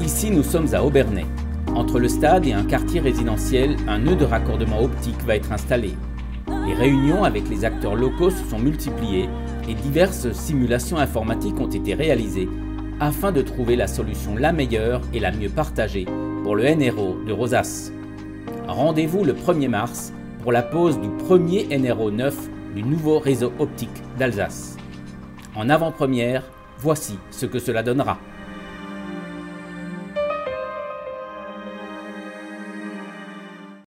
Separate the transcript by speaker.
Speaker 1: Ici, nous sommes à Obernai. Entre le stade et un quartier résidentiel, un nœud de raccordement optique va être installé. Les réunions avec les acteurs locaux se sont multipliées et diverses simulations informatiques ont été réalisées afin de trouver la solution la meilleure et la mieux partagée pour le NRO de Rosas. Rendez-vous le 1er mars pour la pose du premier NRO 9 du nouveau réseau optique d'Alsace. En avant-première, voici ce que cela donnera.